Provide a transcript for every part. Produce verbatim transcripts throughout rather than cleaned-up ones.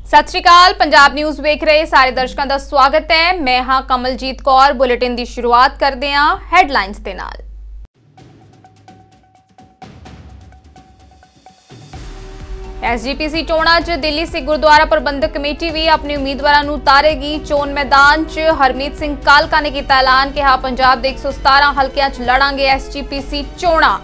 सत श्री अकाल। पंजाब न्यूज़ वेख रहे सारे दर्शकों का स्वागत है। मैं हाँ कमलजीत कौर। बुलेटिन की शुरुआत करते हैं हैडलाइंस के नाल। एस जी पी सी चोणां च दिल्ली सिख गुरुद्वारा प्रबंधक कमेटी भी अपने उम्मीदवारों नूं उतारेगी। चोन मैदान च हरमीत सिंह कालका ने किया ऐलान, कहा पंजाब के एक सौ सतारह हल्कियां च लड़ांगे एस जी पी सी चोणां।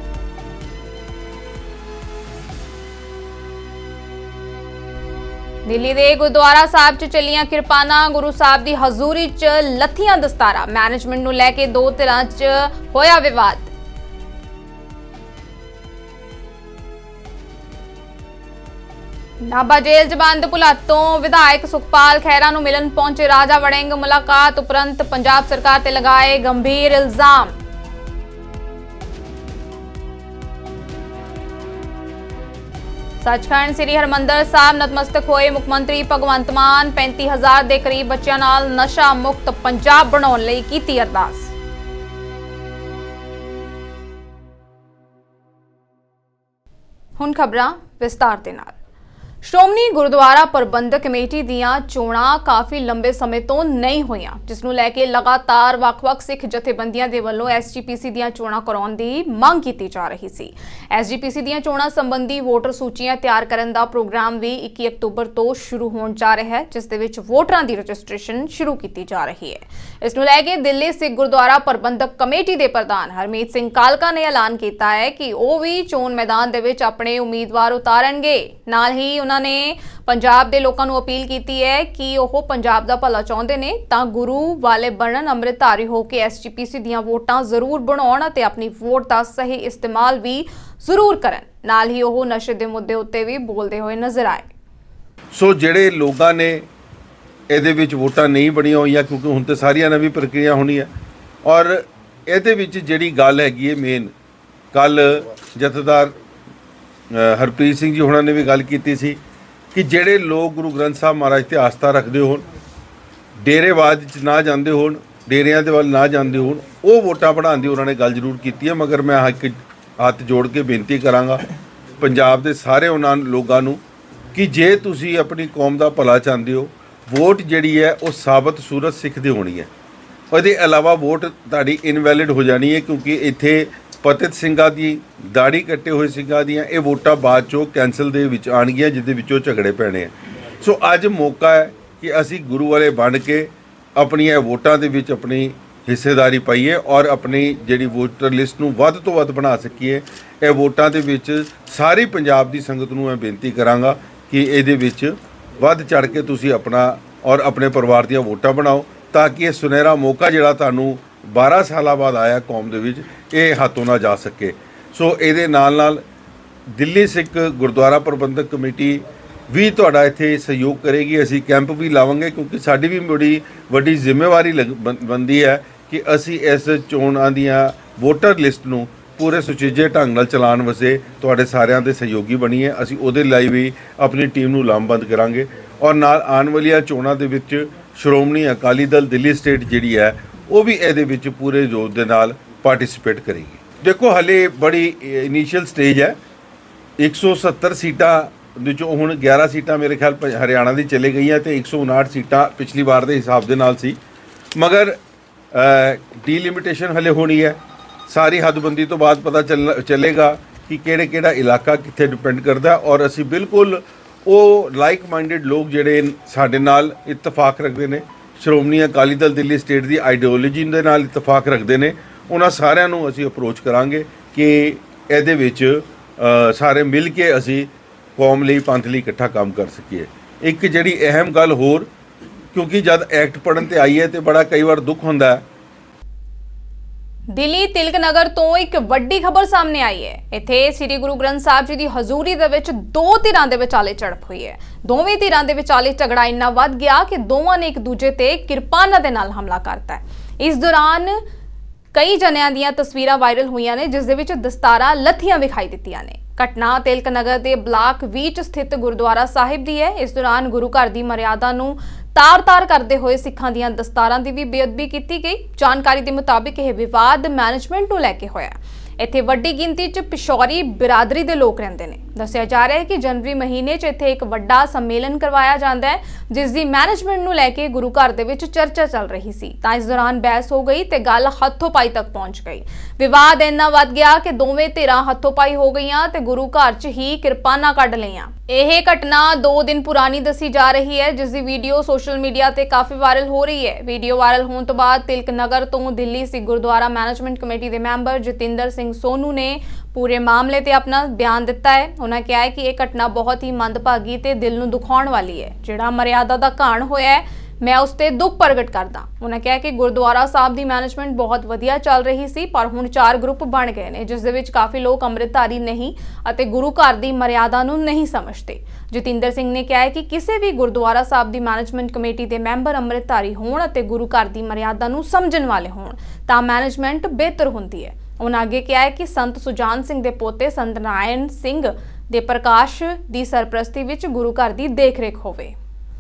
दिल्ली के गुरुद्वारा साहब च चलियां किरपाना, गुरु साहब की हजूरी च लथियां दस्तारा। मैनेजमेंट नूं लैके दो धिरां च होया विवाद। नाभा जेल च बंद भुलातों विधायक सुखपाल खैरा नूं मिलन पहुंचे राजा वड़िंग। मुलाकात उपरंत पंजाब सरकार ते लगाए गंभीर इल्जाम। सचखंड श्री हरमंदर साहब नतमस्तक होए मुख्यमंत्री भगवंत मान। पैंती हजार के करीब बच्चों नाल नशा मुक्त पंजाब बनाउण लई कीती अरदास। हुण खबरां विस्तार दे नाल। श्रोमणी गुरुद्वारा प्रबंधक कमेटी दीआं चोणां काफ़ी लंबे समय तो नहीं होईआं, जिसनूं लैके लगातार वख-वख सिख जथेबंदियां दे वल्लों एस जी पी सी दीआं चोणां कराउण दी मंग कीती जा रही सी। एस जी पी सी दीआं चोणां संबंधी वोटर सूचियां तैयार करन दा प्रोग्राम भी इक्की अक्तूबर तो शुरू होण जा रहा है, जिस दे विच वोटरां दी रजिस्ट्रेशन शुरू कीती जा रही है। इसनूं लैके दिल्ली सिख गुरुद्वारा प्रबंधक कमेटी दे प्रधान हरमीत सिंह कालका ने ऐलान कीता है कि वो भी चोण मैदान दे विच अपने उम्मीदवार उतारनगे। नाल ही उन्होंने पंजाब के लोगों को अपील की है कि वह पंजाब का भला चाहते हैं तो गुरु वाले बनन, अमृतधारी होकर एस जी पी सी दीआं वोटां जरूर बनाउण ते अपनी वोट का सही इस्तेमाल भी जरूर करन। नाल ही वह नशे के मुद्दे उत्ते भी बोलते हुए नजर आए। सो जिहड़े लोगों ने ਇਹਦੇ ਵਿੱਚ ਵੋਟਾਂ नहीं ਬਣੀਆਂ ਹੋਈਆਂ, क्योंकि ਹੁਣ तो ਸਾਰੀਆਂ नवी प्रक्रिया होनी है, और ਇਹਦੇ ਵਿੱਚ ਜਿਹੜੀ ਗੱਲ ਹੈਗੀ ਹੈ ਮੇਨ ਕੱਲ ਜਥੇਦਾਰ ਹਰਪ੍ਰੀਤ ਸਿੰਘ ਜੀ ਹੋਣਾ ਨੇ ਵੀ ਗੱਲ ਕੀਤੀ ਸੀ कि ਜਿਹੜੇ लोग गुरु ग्रंथ साहब महाराज ते आस्था रखते होण, डेरेवाद च ना जाते होण, डेरियां दे वल ना जाते होण, वो वोटां बढ़ाउण दी उन्होंने गल जरूर की है। मगर मैं एक हत्थ जोड़ के बेनती करांगा पंजाब के सारे उन्हां लोगों नूं कि जे तुसीं अपनी कौम का भला चाहते हो, वोट जिहड़ी है वो साबत सूरत सिख दी होनी है। ਉਹਦੇ अलावा वोट तुहाडी इनवैलिड हो जानी है, क्योंकि इत्थे पतित ਸਿੰਘਾਂ ਦੀ दाढ़ी कट्टे हुए ਸਿੰਘਾਂ ਦੀਆਂ ਇਹ ਵੋਟਾਂ ਬਾਅਦ ਚੋਂ ਕੈਂਸਲ ਦੇ ਵਿੱਚ ਆਣਗੀਆਂ, ਜਿਹਦੇ ਵਿੱਚੋਂ ਝਗੜੇ ਪੈਣੇ ਆ। ਸੋ ਅੱਜ ਮੌਕਾ ਹੈ ਕਿ ਅਸੀਂ ਗੁਰੂ ਵਾਲੇ ਬਣ ਕੇ ਆਪਣੀਆਂ ਵੋਟਾਂ ਦੇ ਵਿੱਚ ਆਪਣੀ ਹਿੱਸੇਦਾਰੀ ਪਾਈਏ ਔਰ ਆਪਣੀ ਜਿਹੜੀ ਵੋਟਰ ਲਿਸਟ ਨੂੰ ਵੱਧ ਤੋਂ ਵੱਧ ਬਣਾ ਸਕੀਏ। ਇਹ ਵੋਟਾਂ ਦੇ ਵਿੱਚ ਸਾਰੀ ਪੰਜਾਬ ਦੀ ਸੰਗਤ ਨੂੰ ਮੈਂ ਬੇਨਤੀ ਕਰਾਂਗਾ ਕਿ ਇਹਦੇ ਵਿੱਚ ਵੱਧ ਚੜ ਕੇ ਤੁਸੀਂ ਆਪਣਾ ਔਰ ਆਪਣੇ ਪਰਿਵਾਰ ਦੀਆਂ ਵੋਟਾਂ ਬਣਾਓ, ਤਾਂ ਕਿ ਇਹ ਸੁਨਹਿਰਾ ਮੌਕਾ ਜਿਹੜਾ ਤੁਹਾਨੂੰ बारह साल बाद आया कौम दे विच ये हाथों ना जा सके। सो ये नाल नाल दिल्ली सिख गुरुद्वारा प्रबंधक कमेटी भी तुहाडा इत्थे सहयोग करेगी। असी कैंप भी लावांगे, क्योंकि साडी भी बड़ी वड्डी जिम्मेवारी बनती है कि असी इस चोणां दीआं वोटर लिस्ट नूं पूरे सुचेजे ढंग नाल चलाउण वास्ते तुहाडे सारिआं दे सहयोगी बणीए। असी उहदे लई भी अपनी टीम नूं लामबंद करांगे और नाल आउण वालीआं चोणां दे विच श्रोमणी अकाली दल दिल्ली स्टेट जिहड़ी है वो भी ਇਹਦੇ ਵਿੱਚ पूरे जोर ਦੇ ਨਾਲ पार्टिसिपेट करेगी। देखो हले बड़ी इनीशियल स्टेज है। एक सौ सत्तर सीटां ਵਿੱਚੋਂ ਹੁਣ ग्यारह सीटां मेरे ख्याल हरियाणा ਦੀ चले गई हैं तो एक सौ उनाहठ सीटां पिछली बार ਦੇ हिसाब ਦੇ ਨਾਲ ਸੀ, मगर ਡੀਲਿਮਿਟੇਸ਼ਨ हले होनी है। सारी हदबंदी तो बाद पता चल चलेगा कि ਕਿਹੜੇ ਕਿਹੜਾ इलाका कित्थे डिपेंड करता, और ਅਸੀਂ बिल्कुल ਉਹ लाइक माइंडेड लोग ਜਿਹੜੇ ਸਾਡੇ ਨਾਲ इतफाक रखते हैं, श्रोमणी अकाली दल दिल्ली स्टेट की आइडियोलॉजी के नाल इतफाक रखते हैं, उन्होंने सारिਆਂ ਨੂੰ ਅਸੀਂ अप्रोच करांगे कि ਇਹਦੇ ਵਿੱਚ सारे मिल के ਅਸੀਂ कौम ਲਈ पंथ ਲਈ इकट्ठा काम कर सकीए। एक ਜਿਹੜੀ अहम गल होर, क्योंकि जब एक्ट पढ़न ते आई है तो बड़ा कई बार दुख होंदा है। दिल्ली तिलक नगर तो एक वड्डी खबर सामने आई है। इत्थे श्री गुरु ग्रंथ साहब जी की हजूरी दे विच दो धिरां दे विचाले झड़प हुई है। दोवें धिरां दे विचाले झगड़ा इन्ना वध गया कि दोवां ने एक दूजे ते किरपानां दे नाल हमला करता है। इस दौरान कई जनियां दीयां तस्वीरां वायरल हुईयां ने, जिस दे विच दस्तारां लथियां विखाई दित्तियां ने। घटना तिलक नगर के ब्लाक बीच स्थित गुरुद्वारा साहिब की है। इस दौरान गुरु घर की मर्यादा नूं तार तार करते हुए सिखां दीयां दस्तारां की भी बेअदबी की गई। जानकारी के मुताबिक यह विवाद मैनेजमेंट को लैके होया। ਇੱਥੇ ਵੱਡੀ ਗਿਣਤੀ 'ਚ ਪਿਸ਼ੌਰੀ ਬਿਰਾਦਰੀ ਦੇ ਲੋਕ ਰਹਿੰਦੇ ਨੇ। ਦੱਸਿਆ ਜਾ ਰਿਹਾ ਹੈ ਕਿ ਜਨਵਰੀ ਮਹੀਨੇ 'ਚ ਇੱਥੇ ਇੱਕ ਵੱਡਾ ਸੰਮੇਲਨ ਕਰਵਾਇਆ ਜਾਂਦਾ ਹੈ, ਜਿਸ ਦੀ ਮੈਨੇਜਮੈਂਟ ਨੂੰ ਲੈ ਕੇ ਗੁਰੂ ਘਰ ਦੇ ਵਿੱਚ ਚਰਚਾ ਚੱਲ ਰਹੀ ਸੀ। ਤਾਂ ਇਸ ਦੌਰਾਨ ਬਹਿਸ ਹੋ ਗਈ ਤੇ ਗੱਲ ਹੱਥੋਂ-ਪਾਈ ਤੱਕ ਪਹੁੰਚ ਗਈ। ਵਿਵਾਦ ਇੰਨਾ ਵੱਧ ਗਿਆ ਕਿ ਦੋਵੇਂ ਧਿਰਾਂ ਹੱਥੋਂ-ਪਾਈ ਹੋ ਗਈਆਂ ਤੇ ਗੁਰੂ ਘਰ 'ਚ ਹੀ ਕਿਰਪਾਨਾਂ ਕੱਢ ਲਈਆਂ। ਇਹ ਘਟਨਾ ਦੋ ਦਿਨ ਪੁਰਾਣੀ ਦੱਸੀ ਜਾ ਰਹੀ ਹੈ, ਜਿਸ ਦੀ ਵੀਡੀਓ ਸੋਸ਼ਲ ਮੀਡੀਆ ਤੇ ਕਾਫੀ ਵਾਇਰਲ ਹੋ ਰਹੀ ਹੈ। ਵੀਡੀਓ ਵਾਇਰਲ ਹੋਣ ਤੋਂ ਬਾਅਦ ਤਿਲਕ ਨਗਰ ਤੋਂ ਦਿੱਲੀ ਸਿੱਖ ਗੁਰਦੁਆਰਾ ਮੈਨੇਜਮੈਂਟ ਕਮੇਟੀ ਦੇ ਮੈਂਬਰ ਜਤਿੰਦਰ ਸਿੰਘ ਸੋਨੂ ਨੇ ਪੂਰੇ ਮਾਮਲੇ ਤੇ ਆਪਣਾ ਬਿਆਨ ਦਿੱਤਾ ਹੈ। ਉਹਨਾਂ ਕਿਹਾ ਹੈ ਕਿ ਇਹ ਘਟਨਾ ਬਹੁਤ ਹੀ ਮੰਦਭਾਗੀ ਤੇ ਦਿਲ ਨੂੰ ਦੁਖਾਉਣ ਵਾਲੀ ਹੈ। ਜਿਹੜਾ ਮਰਿਆਦਾ ਦਾ ਘਾਣ ਹੋਇਆ ਹੈ, ਮੈਂ ਉਸ ਤੇ ਦੁੱਖ ਪ੍ਰਗਟ ਕਰਦਾ। ਉਹਨਾਂ ਕਿਹਾ ਕਿ ਗੁਰਦੁਆਰਾ ਸਾਹਿਬ ਦੀ ਮੈਨੇਜਮੈਂਟ ਬਹੁਤ ਵਧੀਆ ਚੱਲ ਰਹੀ ਸੀ, ਪਰ ਹੁਣ ਚਾਰ ਗਰੁੱਪ ਬਣ ਗਏ ਨੇ, ਜਿਸ ਦੇ ਵਿੱਚ ਕਾਫੀ ਲੋਕ ਅੰਮ੍ਰਿਤਧਾਰੀ ਨਹੀਂ ਅਤੇ ਗੁਰੂ ਘਰ ਦੀ ਮਰਿਆਦਾ ਨੂੰ ਨਹੀਂ ਸਮਝਦੇ। ਜਤਿੰਦਰ ਸਿੰਘ ਨੇ ਕਿਹਾ ਹੈ ਕਿ ਕਿਸੇ ਵੀ ਗੁਰਦੁਆਰਾ ਸਾਹਿਬ ਦੀ ਮੈਨੇਜਮੈਂਟ ਕਮੇਟੀ ਦੇ ਮੈਂਬਰ ਅੰਮ੍ਰਿਤਧਾਰੀ ਹੋਣ ਅਤੇ ਗੁਰੂ ਘਰ ਦੀ ਮਰਿਆਦਾ ਨੂੰ ਸਮਝਣ ਵਾਲੇ ਹੋਣ ਤਾਂ ਮੈਨੇਜਮੈਂਟ ਬਿਹਤਰ ਹੁੰਦੀ ਹੈ। ਉਹਨਾਂ ਅੱਗੇ ਕਿਹਾ ਹੈ ਕਿ ਸੰਤ ਸੁਜਾਨ ਸਿੰਘ ਦੇ ਪੋਤੇ ਸੰਤ ਨਾਰਾਇਣ ਸਿੰਘ ਦੇ ਪ੍ਰਕਾਸ਼ ਦੀ ਸਰਪ੍ਰਸਤੀ ਵਿੱਚ ਗੁਰੂ ਘਰ ਦੀ ਦੇਖਰੇਖ ਹੋਵੇ।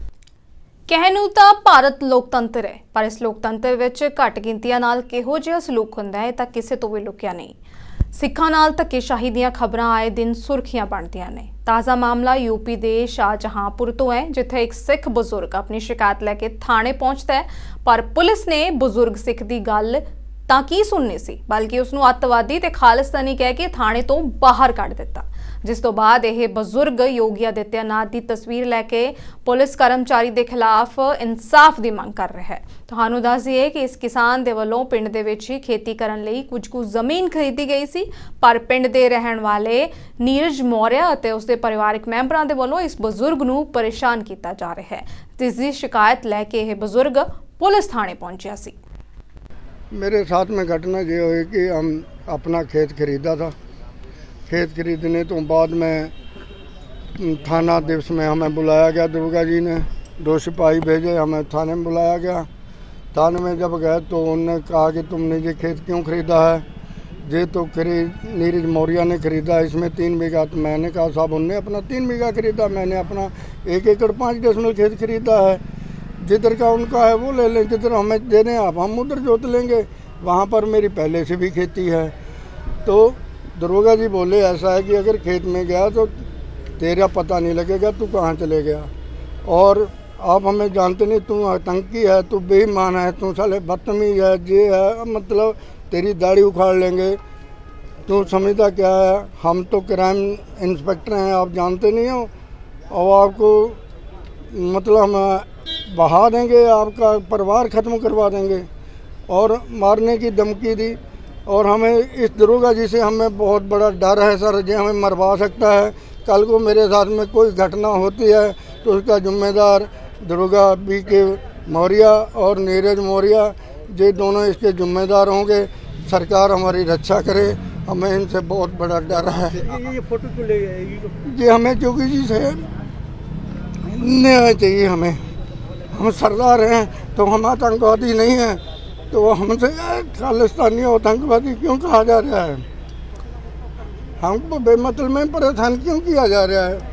ਕਹਿਣ ਨੂੰ ਤਾਂ ਭਾਰਤ ਲੋਕਤੰਤਰ ਹੈ, ਪਰ ਇਸ ਲੋਕਤੰਤਰ ਵਿੱਚ ਘੱਟ ਗਿਣਤੀਆਂ ਨਾਲ ਕਿਹੋ ਜਿਹਾ ਸਲੂਕ ਹੁੰਦਾ ਹੈ ਤਾਂ ਕਿਸੇ ਤੋਂ ਵੀ ਲੁਕਿਆ ਨਹੀਂ। ਸਿੱਖਾਂ ਨਾਲ ਧੱਕੇਸ਼ਾਹੀ ਦੀਆਂ ਖਬਰਾਂ ਆਏ ਦਿਨ ਸੁਰਖੀਆਂ ਬਣਦੀਆਂ ਨੇ। ਤਾਜ਼ਾ ਮਾਮਲਾ ਯੂਪੀ ਦੇ ਸ਼ਾਹਜਹਾਂਪੁਰ ਤੋਂ ਹੈ, ਜਿੱਥੇ ਇੱਕ ਸਿੱਖ ਬਜ਼ੁਰਗ ਆਪਣੀ ਸ਼ਿਕਾਇਤ ਲੈ ਕੇ ਥਾਣੇ ਪਹੁੰਚਦਾ ਹੈ, ਪਰ ਪੁਲਿਸ ਨੇ ਬਜ਼ੁਰਗ ਸਿੱਖ ਦੀ ਗੱਲ ਤਾਂ ਕੀ ਸੁਣਨੀ ਸੀ, ਬਲਕਿ ਉਸ ਨੂੰ ਅੱਤਵਾਦੀ ਤੇ ਖਾਲਿਸਤਾਨੀ ਕਹਿ ਕੇ ਥਾਣੇ ਤੋਂ ਬਾਹਰ ਕੱਢ ਦਿੱਤਾ। ਜਿਸ ਤੋਂ ਬਾਅਦ ਇਹ ਬਜ਼ੁਰਗ ਯੋਗੀ ਆਦਿੱਤਿਆਨਾਥ ਦੀ ਤਸਵੀਰ ਲੈ ਕੇ ਪੁਲਿਸ ਕਰਮਚਾਰੀ ਦੇ ਖਿਲਾਫ ਇਨਸਾਫ ਦੀ ਮੰਗ ਕਰ ਰਿਹਾ ਹੈ। ਤੁਹਾਨੂੰ ਦੱਸ ਦਈਏ ਕਿ ਇਸ ਕਿਸਾਨ ਦੇ ਵੱਲੋਂ ਪਿੰਡ ਦੇ ਵਿੱਚ ਹੀ ਖੇਤੀ ਕਰਨ ਲਈ ਕੁਝ ਕੁ ਜ਼ਮੀਨ ਖਰੀਦੀ ਗਈ ਸੀ, ਪਰ ਪਿੰਡ ਦੇ ਰਹਿਣ ਵਾਲੇ ਨੀਰਜ ਮੌਰਿਆ ਅਤੇ ਉਸਦੇ ਪਰਿਵਾਰਕ ਮੈਂਬਰਾਂ ਦੇ ਵੱਲੋਂ ਇਸ ਬਜ਼ੁਰਗ ਨੂੰ ਪਰੇਸ਼ਾਨ ਕੀਤਾ ਜਾ ਰਿਹਾ ਹੈ। ਜਿਸ ਦੀ ਸ਼ਿਕਾਇਤ ਲੈ ਕੇ ਇਹ ਬਜ਼ੁਰਗ ਪੁਲਿਸ ਥਾਣੇ ਪਹੁੰਚਿਆ ਸੀ। मेरे साथ में घटना ये हुई कि हम अपना खेत खरीदा था। खेत खरीदने तो बाद में थाना दिवस में हमें बुलाया गया, दुर्गा जी ने दो सिपाही भेजे, हमें थाने में बुलाया गया। थाने में जब गए तो उन्होंने कहा कि तुमने ये खेत क्यों खरीदा है? ये तो खरीद नीरज मौर्य ने खरीदा, इसमें तीन बीघा। तो मैंने कहा साहब उनने अपना तीन बीघा खरीदा, मैंने अपना एक एकड़ पाँच डेसिमल खेत खरीदा है। जिधर का उनका है वो ले लें, जिधर हमें दे दें आप, हम उधर जोत लेंगे। वहाँ पर मेरी पहले से भी खेती है। तो दरोगा जी बोले ऐसा है कि अगर खेत में गया तो तेरा पता नहीं लगेगा तू कहाँ चले गया, और आप हमें जानते नहीं, तू आतंकी है, तू बेईमान है, तू साले बदतमीज है, ये है, मतलब तेरी दाढ़ी उखाड़ लेंगे, तू समझता क्या है? हम तो क्राइम इंस्पेक्टर हैं, आप जानते नहीं हो, और आपको मतलब हम बहा देंगे, आपका परिवार ख़त्म करवा देंगे, और मारने की धमकी दी। और हमें इस दरोगा जी से हमें बहुत बड़ा डर है सर, जो हमें मरवा सकता है। कल को मेरे साथ में कोई घटना होती है तो उसका जिम्मेदार दरोगा बी के मौर्य और नीरज मौर्य, ये दोनों इसके जिम्मेदार होंगे। सरकार हमारी रक्षा करे, हमें इनसे बहुत बड़ा डर है। ये फोटो तो ले ये हमें जोगी जी से न्याय चाहिए। हमें हम सरदार हैं तो हम आतंकवादी नहीं हैं, तो हमसे खालिस्तानी आतंकवादी क्यों कहा जा रहा है? हमको बेमतलब में परेशान क्यों किया जा रहा है?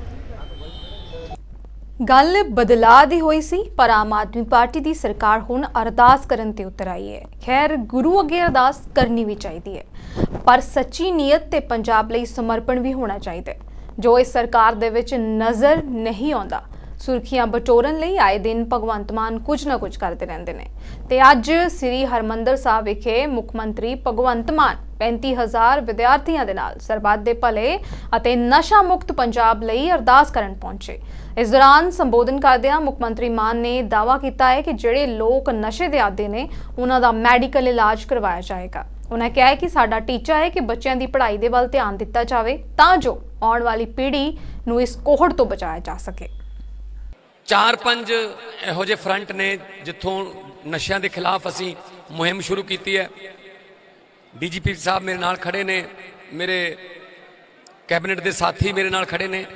ਗੱਲ ਬਦਲਾਅ ਦੀ ਹੋਈ ਸੀ, ਪਰ ਆਮ ਆਦਮੀ ਪਾਰਟੀ ਦੀ ਸਰਕਾਰ ਹੁਣ ਅਰਦਾਸ ਕਰਨ ਤੇ ਉਤਰ ਆਈ ਹੈ। ਖੈਰ ਗੁਰੂ ਅੱਗੇ ਅਰਦਾਸ ਕਰਨੀ ਵੀ ਚਾਹੀਦੀ ਹੈ, ਪਰ ਸੱਚੀ ਨੀਅਤ ਤੇ ਪੰਜਾਬ ਲਈ ਸਮਰਪਣ ਵੀ ਹੋਣਾ ਚਾਹੀਦਾ ਹੈ, ਜੋ ਇਸ ਸਰਕਾਰ ਦੇ ਵਿੱਚ ਨਜ਼ਰ ਨਹੀਂ ਆਉਂਦਾ। ਸੁਰਖੀਆਂ ਬਟੋਰਨ ਲਈ ਆਏ ਦਿਨ ਭਗਵੰਤ ਮਾਨ ਕੁਝ ਨਾ ਕੁਝ ਕਰਦੇ ਰਹਿੰਦੇ ਨੇ, ਤੇ ਅੱਜ ਸ੍ਰੀ ਹਰਮੰਦਰ ਸਾਹਿਬ ਵਿਖੇ ਮੁੱਖ ਮੰਤਰੀ ਭਗਵੰਤ ਮਾਨ ਪੈਂਤੀ ਹਜ਼ਾਰ ਵਿਦਿਆਰਥੀਆਂ ਦੇ ਨਾਲ ਸਰਬੱਤ ਦੇ ਭਲੇ ਅਤੇ ਨਸ਼ਾ ਮੁਕਤ ਪੰਜਾਬ ਲਈ ਅਰਦਾਸ ਕਰਨ ਪਹੁੰਚੇ। ਇਸ ਦੌਰਾਨ ਸੰਬੋਧਨ ਕਰਦਿਆਂ ਮੁੱਖ ਮੰਤਰੀ ਮਾਨ ਨੇ ਦਾਅਵਾ ਕੀਤਾ ਹੈ ਕਿ ਜਿਹੜੇ ਲੋਕ ਨਸ਼ੇ ਦੇ ਆਦੀ ਨੇ ਉਹਨਾਂ ਦਾ ਮੈਡੀਕਲ ਇਲਾਜ ਕਰਵਾਇਆ ਜਾਏਗਾ। ਉਹਨਾਂ ਕਿਹਾ ਹੈ ਕਿ ਸਾਡਾ ਟੀਚਾ ਹੈ ਕਿ ਬੱਚਿਆਂ ਦੀ ਪੜ੍ਹਾਈ ਦੇ ਵੱਲ ਧਿਆਨ ਦਿੱਤਾ ਜਾਵੇ ਤਾਂ ਜੋ ਆਉਣ ਵਾਲੀ ਪੀੜ੍ਹੀ ਨੂੰ ਇਸ ਕੋਹੜ ਤੋਂ ਬਚਾਇਆ ਜਾ ਸਕੇ। ਚਾਰ ਪੰਜ ਇਹੋ ਜਿਹੇ ਫਰੰਟ ਨੇ ਜਿੱਥੋਂ ਨਸ਼ਿਆਂ ਦੇ ਖਿਲਾਫ ਅਸੀਂ ਮੁਹਿੰਮ ਸ਼ੁਰੂ ਕੀਤੀ ਹੈ। ਡੀਜੀਪੀ ਸਾਹਿਬ ਮੇਰੇ ਨਾਲ ਖੜੇ ਨੇ, ਮੇਰੇ ਕੈਬਨਿਟ ਦੇ ਸਾਥੀ ਮੇਰੇ ਨਾਲ ਖੜੇ ਨੇ।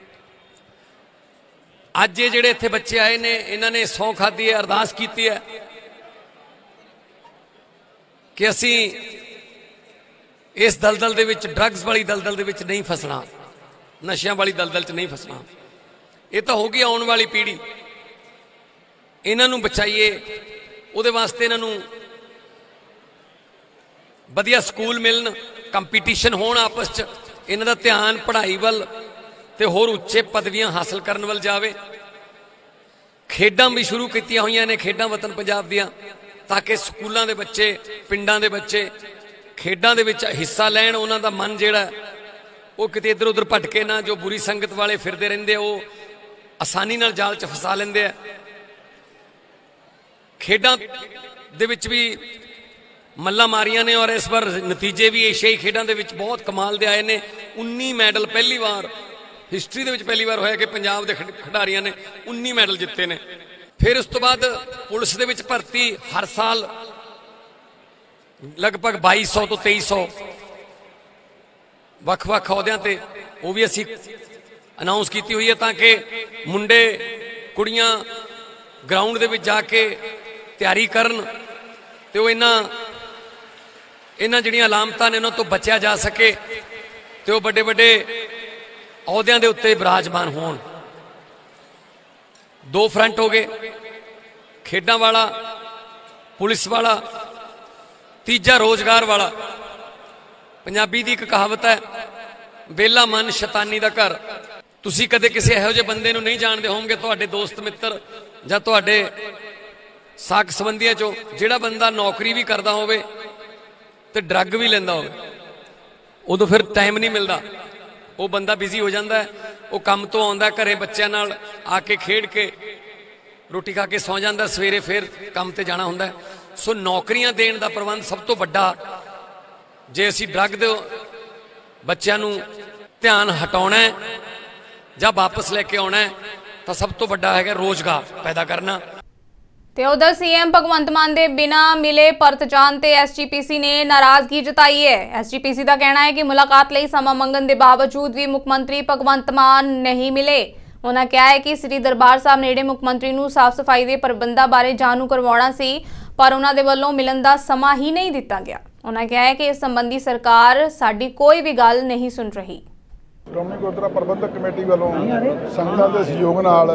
ਅੱਜ ਇਹ ਜਿਹੜੇ ਇੱਥੇ ਬੱਚੇ ਆਏ ਨੇ, ਇਹਨਾਂ ਨੇ ਸਹੁੰ ਖਾਧੀ ਹੈ, ਅਰਦਾਸ ਕੀਤੀ ਹੈ ਕਿ ਅਸੀਂ ਇਸ ਦਲਦਲ ਦੇ ਵਿੱਚ, ਡਰੱਗਸ ਵਾਲੀ ਦਲਦਲ ਦੇ ਵਿੱਚ ਨਹੀਂ ਫਸਣਾ, ਨਸ਼ਿਆਂ ਵਾਲੀ ਦਲਦਲ 'ਚ ਨਹੀਂ ਫਸਣਾ। ਇਹ ਤਾਂ ਹੋ ਗਈ ਆਉਣ ਵਾਲੀ ਪੀੜ੍ਹੀ, ਇਹਨਾਂ ਨੂੰ ਬਚਾਈਏ। ਉਹਦੇ ਵਾਸਤੇ ਇਹਨਾਂ ਨੂੰ ਵਧੀਆ ਸਕੂਲ ਮਿਲਣ, ਕੰਪੀਟੀਸ਼ਨ ਹੋਣ ਆਪਸ 'ਚ, ਇਹਨਾਂ ਦਾ ਧਿਆਨ ਪੜ੍ਹਾਈ ਵੱਲ ਤੇ ਹੋਰ ਉੱਚੇ ਪਦਵੀਆਂ ਹਾਸਲ ਕਰਨ ਵੱਲ ਜਾਵੇ। ਖੇਡਾਂ ਵੀ ਸ਼ੁਰੂ ਕੀਤੀਆਂ ਹੋਈਆਂ ਨੇ, ਖੇਡਾਂ ਵਤਨ ਪੰਜਾਬ ਦੀਆਂ, ਤਾਂ ਕਿ ਸਕੂਲਾਂ ਦੇ ਬੱਚੇ, ਪਿੰਡਾਂ ਦੇ ਬੱਚੇ ਖੇਡਾਂ ਦੇ ਵਿੱਚ ਹਿੱਸਾ ਲੈਣ। ਉਹਨਾਂ ਦਾ ਮਨ ਜਿਹੜਾ ਉਹ ਕਿਤੇ ਇੱਧਰ ਉੱਧਰ ਭਟਕੇ ਨਾ। ਜੋ ਬੁਰੀ ਸੰਗਤ ਵਾਲੇ ਫਿਰਦੇ ਰਹਿੰਦੇ ਉਹ ਆਸਾਨੀ ਨਾਲ ਜਾਲ 'ਚ ਫਸਾ ਲੈਂਦੇ ਆ। ਖੇਡਾਂ ਦੇ ਵਿੱਚ ਵੀ ਮੱਲਾਂ ਮਾਰੀਆਂ ਨੇ ਔਰ ਇਸ ਵਾਰ ਨਤੀਜੇ ਵੀ ਏਸ਼ੀਆਈ ਖੇਡਾਂ ਦੇ ਵਿੱਚ ਬਹੁਤ ਕਮਾਲ ਦੇ ਆਏ ਨੇ। ਉੱਨੀ ਮੈਡਲ ਪਹਿਲੀ ਵਾਰ ਹਿਸਟਰੀ ਦੇ ਵਿੱਚ ਪਹਿਲੀ ਵਾਰ ਹੋਇਆ ਕਿ ਪੰਜਾਬ ਦੇ ਖਿਡਾਰੀਆਂ ਨੇ ਉੱਨੀ ਮੈਡਲ ਜਿੱਤੇ ਨੇ। ਫਿਰ ਉਸ ਤੋਂ ਬਾਅਦ ਪੁਲਿਸ ਦੇ ਵਿੱਚ ਭਰਤੀ ਹਰ ਸਾਲ ਲਗਭਗ ਬਾਈ ਸੌ ਤੋਂ ਤੇਈ ਸੌ ਵੱਖ-ਵੱਖ ਅਹੁਦਿਆਂ ਤੇ ਉਹ ਵੀ ਅਸੀਂ ਅਨਾਉਂਸ ਕੀਤੀ ਹੋਈ ਹੈ, ਤਾਂ ਕਿ ਮੁੰਡੇ ਕੁੜੀਆਂ ਗਰਾਊਂਡ ਦੇ ਵਿੱਚ ਜਾ ਕੇ ਤਿਆਰੀ ਕਰਨ ਤੇ ਉਹ ਇਹਨਾਂ ਇਹਨਾਂ ਜਿਹੜੀਆਂ ਅਲਾਮਤਾਂ ਨੇ ਉਹਨਾਂ ਤੋਂ ਬਚਿਆ ਜਾ ਸਕੇ ਤੇ ਉਹ ਵੱਡੇ ਵੱਡੇ ਅਹੁਦਿਆਂ ਦੇ ਉੱਤੇ ਬਿਰਾਜਮਾਨ ਹੋਣ। ਦੋ ਫਰੰਟ ਹੋ ਗਏ, ਖੇਡਾਂ ਵਾਲਾ, ਪੁਲਿਸ ਵਾਲਾ, ਤੀਜਾ ਰੋਜ਼ਗਾਰ ਵਾਲਾ। ਪੰਜਾਬੀ ਦੀ ਇੱਕ ਕਹਾਵਤ ਹੈ, ਵਿਹਲਾ ਮਨ ਸ਼ੈਤਾਨੀ ਦਾ ਘਰ। ਤੁਸੀਂ ਕਦੇ ਕਿਸੇ ਇਹੋ ਜਿਹੇ ਬੰਦੇ ਨੂੰ ਨਹੀਂ ਜਾਣਦੇ ਹੋਵੋਗੇ, ਤੁਹਾਡੇ ਦੋਸਤ ਮਿੱਤਰ ਜਾਂ ਤੁਹਾਡੇ ਸਾਕ ਸੰਬੰਧੀਆਂ ਚੋਂ, ਜਿਹੜਾ ਬੰਦਾ ਨੌਕਰੀ ਵੀ ਕਰਦਾ ਹੋਵੇ ਤੇ ਡਰੱਗ ਵੀ ਲੈਂਦਾ ਹੋਵੇ। ਉਦੋਂ ਫਿਰ ਟਾਈਮ ਨਹੀਂ ਮਿਲਦਾ, ਉਹ ਬੰਦਾ ਬਿਜ਼ੀ ਹੋ ਜਾਂਦਾ ਹੈ। ਉਹ ਕੰਮ ਤੋਂ ਆਉਂਦਾ, ਘਰੇ ਬੱਚਿਆਂ ਨਾਲ ਆ ਕੇ ਖੇਡ ਕੇ ਰੋਟੀ ਖਾ ਕੇ ਸੌਂ ਜਾਂਦਾ, ਸਵੇਰੇ ਫਿਰ ਕੰਮ ਤੇ ਜਾਣਾ ਹੁੰਦਾ। ਸੋ ਨੌਕਰੀਆਂ ਦੇਣ ਦਾ ਪ੍ਰਬੰਧ ਸਭ ਤੋਂ ਵੱਡਾ, ਜੇ ਅਸੀਂ ਡਰੱਗ ਦੇ ਬੱਚਿਆਂ ਨੂੰ ਧਿਆਨ ਹਟਾਉਣਾ ਹੈ ਜਾਂ ਵਾਪਸ ਲੈ ਕੇ ਆਉਣਾ ਹੈ ਤਾਂ ਸਭ ਤੋਂ ਵੱਡਾ ਹੈਗਾ ਰੋਜ਼ਗਾਰ ਪੈਦਾ ਕਰਨਾ। ਤੇ ਉਧਰ ਸੀਐਮ ਭਗਵੰਤ ਮਾਨ ਦੇ ਬਿਨਾ ਮਿਲੇ ਪਰਤ ਜਾਣ ਤੇ ਐਸਜੀਪੀਸੀ ਨੇ ਨਾਰਾਜ਼ਗੀ ਜਤਾਈ ਹੈ। ਐਸਜੀਪੀਸੀ ਦਾ ਕਹਿਣਾ ਹੈ ਕਿ ਮੁਲਾਕਾਤ ਲਈ ਸਮਾਂ ਮੰਗਣ ਦੇ ਬਾਵਜੂਦ ਵੀ ਮੁੱਖ ਮੰਤਰੀ ਭਗਵੰਤ ਮਾਨ ਨਹੀਂ ਮਿਲੇ। ਉਹਨਾਂ ਕਿਹਾ ਹੈ ਕਿ ਸ੍ਰੀ ਦਰਬਾਰ ਸਾਹਿਬ ਨੇੜੇ ਮੁੱਖ ਮੰਤਰੀ ਨੂੰ ਸਾਫ਼ ਸਫਾਈ ਦੇ ਪ੍ਰਬੰਧਾਂ ਬਾਰੇ ਜਾਣੂ ਕਰਵਾਉਣਾ ਸੀ, ਪਰ ਉਹਨਾਂ ਦੇ ਵੱਲੋਂ ਮਿਲਣ ਦਾ ਸਮਾਂ ਹੀ ਨਹੀਂ ਦਿੱਤਾ ਗਿਆ। ਉਹਨਾਂ ਕਿਹਾ ਹੈ ਕਿ ਇਸ ਸੰਬੰਧੀ ਸਰਕਾਰ ਸਾਡੀ ਕੋਈ ਵੀ ਗੱਲ ਨਹੀਂ ਸੁਣ ਰਹੀ। ਸ਼੍ਰੋਮਣੀ ਗੁਰਦੁਆਰਾ ਪ੍ਰਬੰਧਕ ਕਮੇਟੀ ਵੱਲੋਂ ਸੰਗਤਾਂ ਦੇ ਸਹਿਯੋਗ ਨਾਲ